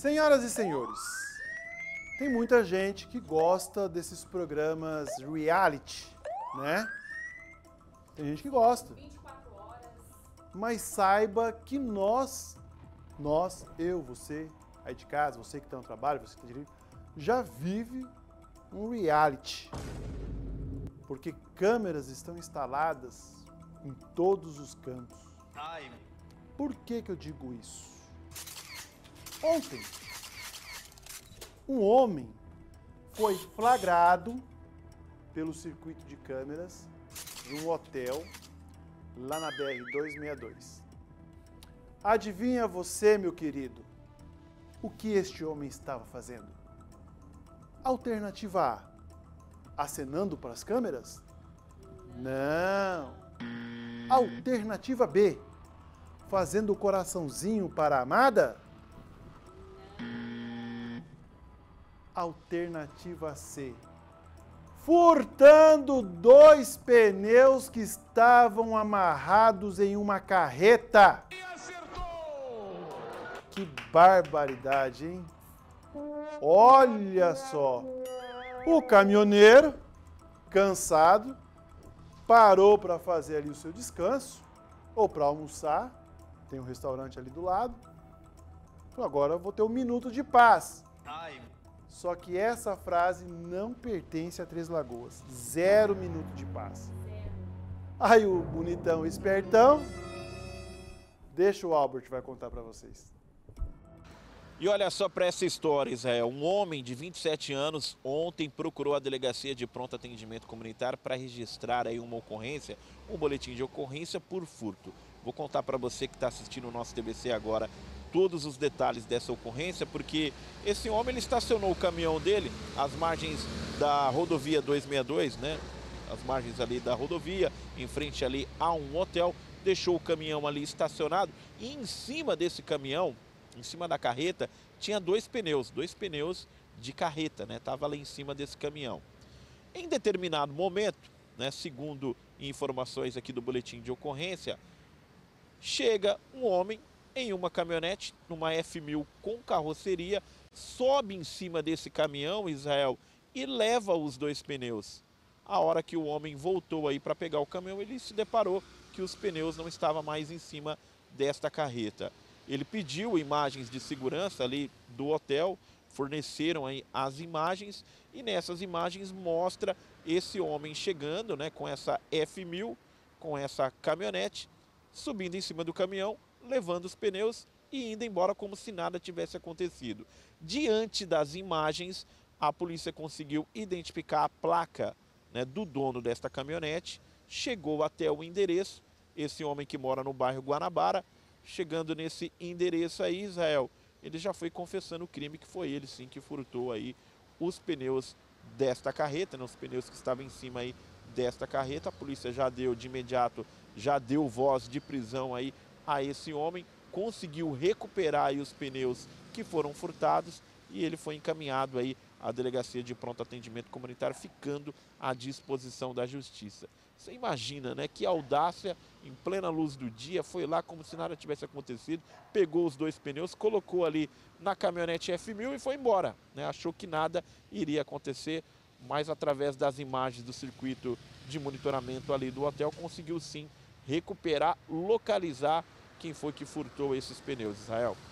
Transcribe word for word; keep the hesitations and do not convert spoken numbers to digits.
Senhoras e senhores, tem muita gente que gosta desses programas reality, né? Tem gente que gosta. vinte e quatro horas. Mas saiba que nós, nós, eu, você, aí de casa, você que está no trabalho, você que está dirigindo, já vive um reality. Porque câmeras estão instaladas em todos os cantos. Ai. Por que que eu digo isso? Ontem, um homem foi flagrado pelo circuito de câmeras de um hotel lá na B R duzentos e sessenta e dois. Adivinha você, meu querido, o que este homem estava fazendo? Alternativa A, acenando para as câmeras? Não. Alternativa B, fazendo o coraçãozinho para a amada? Alternativa C, furtando dois pneus que estavam amarrados em uma carreta. E acertou! Que barbaridade, hein? Olha só, o caminhoneiro, cansado, parou para fazer ali o seu descanso, ou para almoçar, tem um restaurante ali do lado. Então agora eu vou ter um minuto de paz. Ai. Só que essa frase não pertence a Três Lagoas. Zero minuto de paz. Aí o bonitão espertão, deixa o Albert vai contar para vocês. E olha só para essa história, Israel. Um homem de vinte e sete anos ontem procurou a delegacia de pronto atendimento comunitário para registrar aí uma ocorrência, um boletim de ocorrência por furto. Vou contar para você que está assistindo o nosso T B C agora todos os detalhes dessa ocorrência, porque esse homem ele estacionou o caminhão dele às margens da rodovia duzentos e sessenta e dois, né? As margens ali da rodovia, em frente ali a um hotel, deixou o caminhão ali estacionado e em cima desse caminhão, em cima da carreta, tinha dois pneus, dois pneus de carreta, né? Tava ali em cima desse caminhão. Em determinado momento, né, segundo informações aqui do boletim de ocorrência, chega um homem em uma caminhonete, numa F mil com carroceria, sobe em cima desse caminhão, Israel, e leva os dois pneus. A hora que o homem voltou aí para pegar o caminhão, ele se deparou que os pneus não estavam mais em cima desta carreta. Ele pediu imagens de segurança ali do hotel, forneceram aí as imagens e nessas imagens mostra esse homem chegando, né, com essa F mil, com essa caminhonete, subindo em cima do caminhão, levando os pneus e indo embora como se nada tivesse acontecido. Diante das imagens, a polícia conseguiu identificar a placa, né, do dono desta caminhonete, chegou até o endereço, esse homem que mora no bairro Guanabara, chegando nesse endereço aí, Israel, ele já foi confessando o crime, que foi ele sim que furtou aí os pneus desta carreta, né, os pneus que estavam em cima aí desta carreta. A polícia já deu de imediato, já deu voz de prisão aí a esse homem, conseguiu recuperar aí os pneus que foram furtados e ele foi encaminhado aí à delegacia de pronto atendimento comunitário, ficando à disposição da justiça. Você imagina, né, que audácia, em plena luz do dia, foi lá como se nada tivesse acontecido, pegou os dois pneus, colocou ali na caminhonete F mil e foi embora, né? Achou que nada iria acontecer, mas através das imagens do circuito de monitoramento ali do hotel, conseguiu sim recuperar, localizar quem foi que furtou esses pneus, Israel.